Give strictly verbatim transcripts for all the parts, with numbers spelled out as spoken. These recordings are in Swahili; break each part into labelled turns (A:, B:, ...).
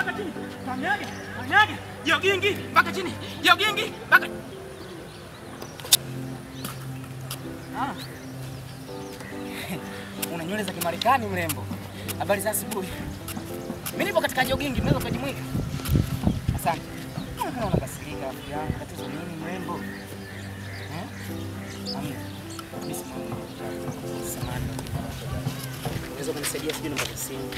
A: mpaka chini. Kanyaga, kanyaga. Jogingi mpaka chini. Jogingi mpaka Ah. Una nywele za Kimarekani mrembo. Habari za asubuhi. Mimi nipo katika jogingi, mnaweza kujimwika. Asante. Mbona unakasirika rafiki yangu? Tatizo nini mrembo? Eh? Amina. Bismillah. Samahani. Unaweza kunisaidia sijui namba ya simu.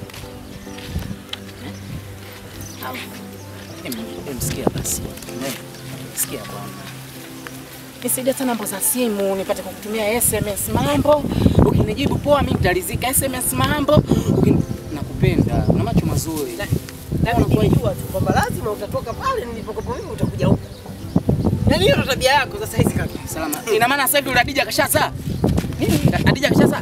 A: Eh? Au. Hem, sikia basi. Eh. Sikia bwana. Nisaidia sana namba za simu nipate kukutumia S M S mambo. Ukinijibu poa mimi nitalizika. S M S mambo. Ukini... nakupenda. Una macho mazuri.
B: Na unajua tu kwamba lazima utatoka pale nilipokuwa mimi utakuja huko. Yaani hiyo tabia yako sasa hizi kaka.
A: Salama. Ina maana sasa hivi Adija kashasa. Nini? Adija kashasa?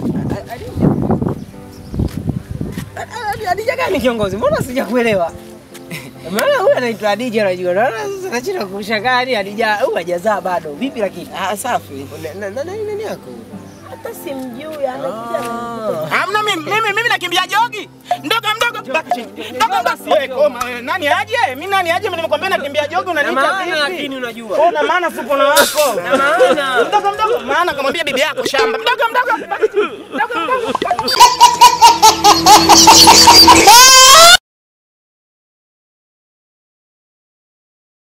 B: Adija. Adija gani kiongozi? Mbona sijakuelewa? Maana huyu anaitwa Adija unajua. Sasa nachina kushangaa ni Adija huyu hajazaa bado. Vipi lakini?
A: Ah safi.
B: Na nani nani yako? Hata simjui anakuja.
A: Hamna mimi mimi mimi nakimbia jogi. Ndogo mdogo baki chini. Ndogo mdogo. Wewe koma wewe. Nani aje? Mimi nani aje? Mimi nimekwambia nakimbia jogi unaniita vipi?
B: Lakini unajua.
A: Una maana fupo na wako.
B: Na maana.
A: Ndogo mdogo. Maana kamwambia bibi yako shamba. Mdogo mdogo.